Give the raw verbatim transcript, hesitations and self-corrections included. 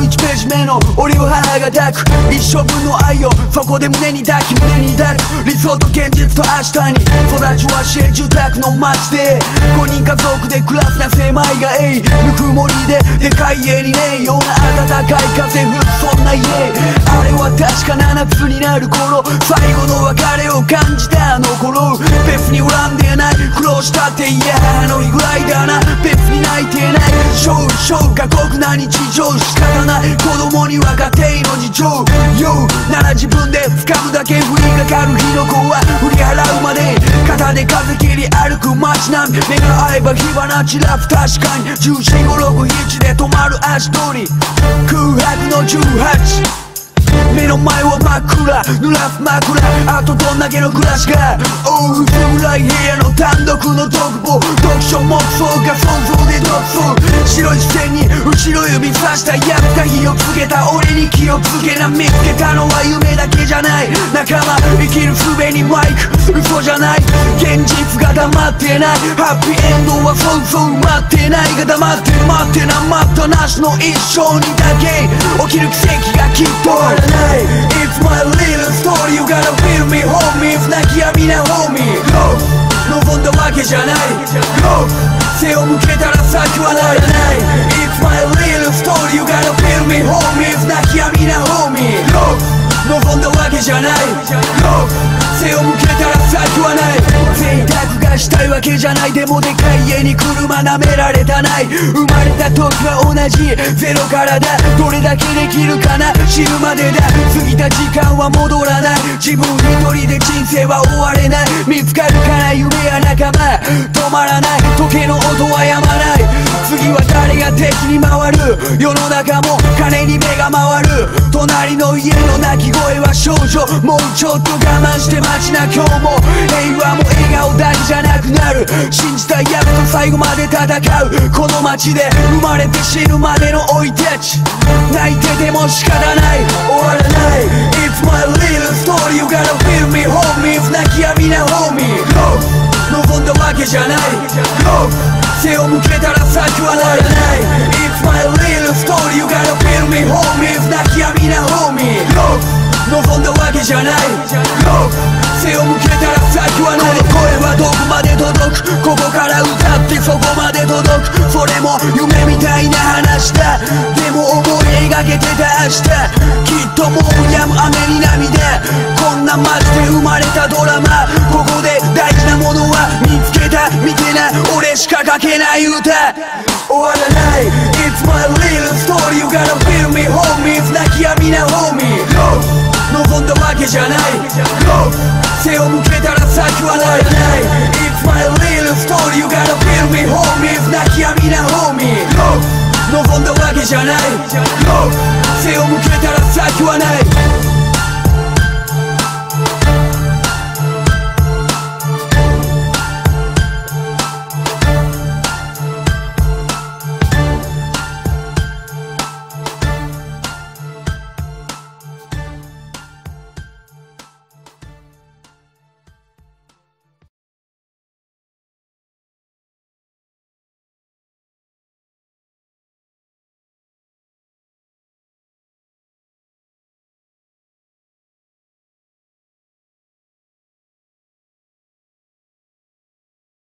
いちページ目の俺を母が抱く一生分の愛をそこで胸に抱き胸に抱く理想と現実と明日に育ちは市営住宅の街でごにん家族で暮らすな狭いがえいぬくもりででかい家にねえような暖かい風吹くそんな家あれは確かな夏になる頃最後の別れを感じたあの頃別に恨んでない苦労したっていやあの日ぐらいだな別に泣いてない少々小過酷な日常仕方ない子供には家庭の事情 Yo なら自分で掴むだけ降りかかる火の粉は振り払うまで肩で風切り歩く街並み目が合えば火花散らす確かにじゅうよんごろくななで止まる足取り空白のじゅうはち目の前は真っ暗濡らす枕あとどんだけの暮らしがおう薄暗い部屋の単独の独房読書黙想が想像で独走白い視線に後ろ指さしたやった火をつけた俺に気をつけな見つけたのは夢だけじゃない仲間生きる術にマイク嘘じゃない現実が黙ってないハッピーエンドはそうそう待ってないが黙って待ってな待ったなしの一生にだけ起きる奇跡がきっとあるIt's my little story, you gotta feel me, homie 泣きやみな homie Go 望んだわけじゃない Go 背を向けたら先はない It's my little story, you gotta feel me, homie 泣きやみな homie Go 望んだわけじゃない Go 背を向けたら先はない贅沢がしたいわけじゃないでもでかい家に車舐められたない生まれた時は同じゼロからだどれだけできるかな死ぬまでだ過ぎた時間は戻らない自分一人で人生は終われない見つかるかな夢や仲間止まらない時計の音は止まない次は誰が敵に回る世の中も金に目が回る隣の家の泣き声は少女もうちょっと我慢して待ちな今日も平和も笑顔だけじゃなくなる信じたいやつと最後まで戦うこの街で生まれて死ぬまでの生い立ち泣いてても仕方ない終わらない It's my little story you gotta feel me homie 泣きやみな homie Go 望んだわけじゃない Go 背を向けたら先はない It's my little story you gotta feel me homie 泣きやみな homie Go 望んだわけじゃない Go 背を向けたら先はないこの声はどこまで届くここから歌ってそこまで届くそれも夢みたいな話だでも思い描けてた明日きっともう止む雨に涙こんな街で生まれたドラマここで大事なものは見つけた見てな俺しか書けない歌終わらない It's my little story you gotta feel me homie 泣きやみな homie Go 望んだわけじゃない Go 背を向けたら先はない It's my little story you gotta feel me homie 泣きやみな homie Go 望んだわけじゃない Go 背を向けたら先はない